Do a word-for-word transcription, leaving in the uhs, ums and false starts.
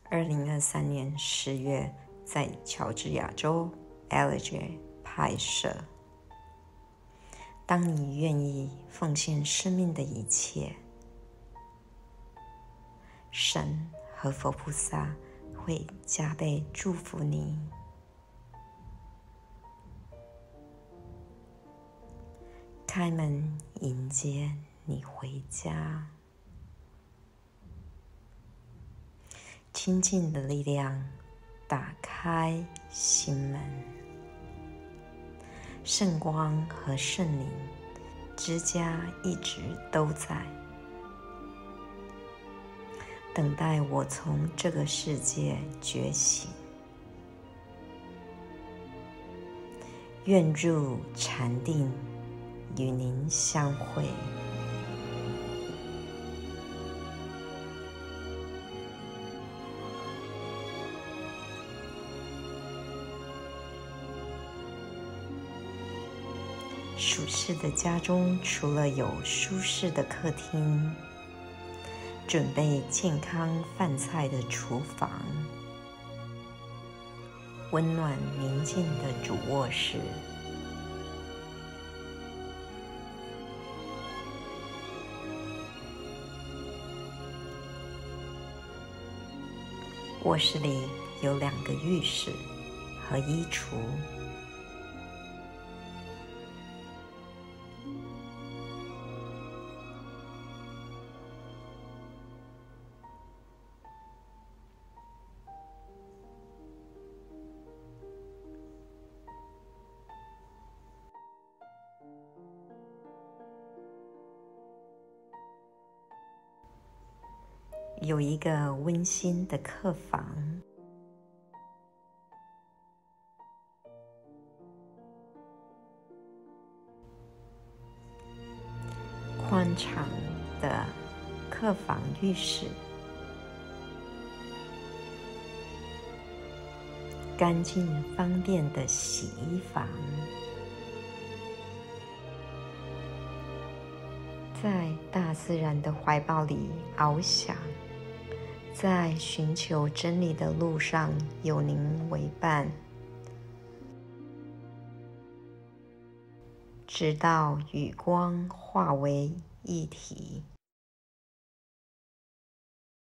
二零二三年十月在乔治亚州 L J 拍摄。当你愿意奉献生命的一切，神和佛菩萨会加倍祝福你。开门迎接你回家。亲近的力量打开心门，圣光和圣灵之家一直都在，等待我从这个世界觉醒。愿入禅定，与您相会。舒适的家中，除了有舒适的客厅，准备健康饭菜的厨房，温暖宁静的主卧室，卧室里有两个浴室和衣橱。有一个温馨的客房，宽敞的客房浴室，干净方便的洗衣房，在大自然的怀抱里翱翔，在寻求真理的路上有您为伴，直到与光化为一体。